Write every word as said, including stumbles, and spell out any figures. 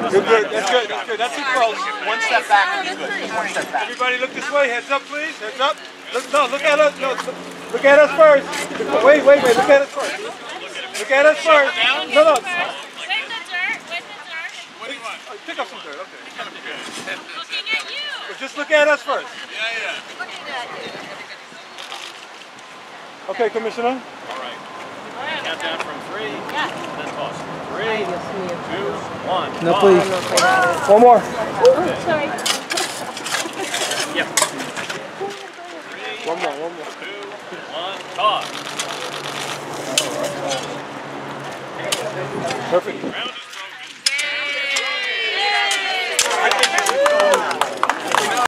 You're good. That's good. That's good. That's too close. One step back and you're good. Just one step back. Everybody look this way. Heads up, please. Heads up. Look, no, look at us. No, look at us first. Wait, wait, wait. Look at us first. Look at us first. No, no. With the dirt, with the dirt. What do you want? Oh, pick up some dirt. Okay. Looking at you. But just look at us first. Yeah, yeah. Looking at you. Okay, Commissioner. All right. Count down from three. Yeah. Then toss. Three, two, one. No, toss. please. One more. Sorry. Yeah. One more. One more. Two, one, toss. Perfect. Round